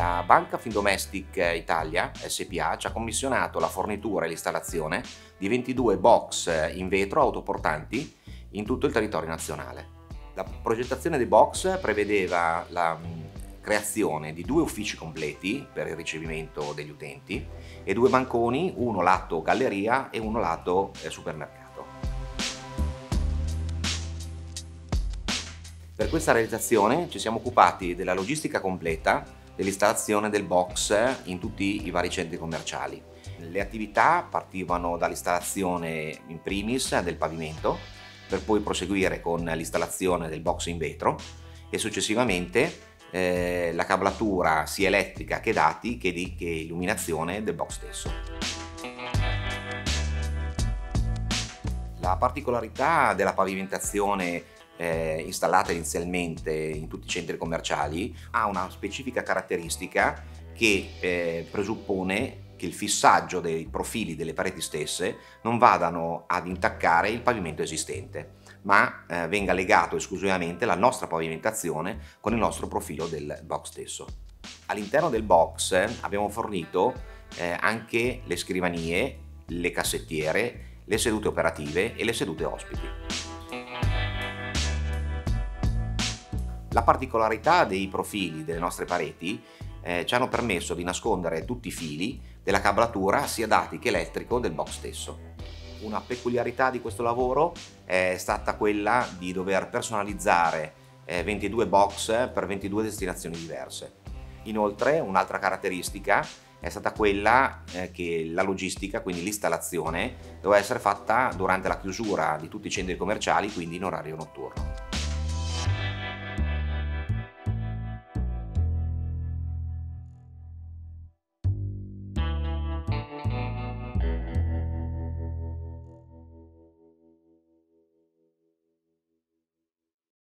La Banca Findomestic Italia SPA ci ha commissionato la fornitura e l'installazione di 22 box in vetro autoportanti in tutto il territorio nazionale. La progettazione dei box prevedeva la creazione di 2 uffici completi per il ricevimento degli utenti e 2 banconi, uno lato galleria e uno lato supermercato. Per questa realizzazione ci siamo occupati della logistica completa dell'installazione del box in tutti i vari centri commerciali. Le attività partivano dall'installazione in primis del pavimento, per poi proseguire con l'installazione del box in vetro e successivamente la cablatura sia elettrica che dati che illuminazione del box stesso. La particolarità della pavimentazione installata inizialmente in tutti i centri commerciali ha una specifica caratteristica che presuppone che il fissaggio dei profili delle pareti stesse non vadano ad intaccare il pavimento esistente, ma venga legato esclusivamente la nostra pavimentazione con il nostro profilo del box stesso. All'interno del box abbiamo fornito anche le scrivanie, le cassettiere, le sedute operative e le sedute ospiti. La particolarità dei profili delle nostre pareti ci hanno permesso di nascondere tutti i fili della cablatura sia dati che elettrico del box stesso. Una peculiarità di questo lavoro è stata quella di dover personalizzare 22 box per 22 destinazioni diverse. Inoltre un'altra caratteristica è stata quella che la logistica, quindi l'installazione, doveva essere fatta durante la chiusura di tutti i centri commerciali, quindi in orario notturno.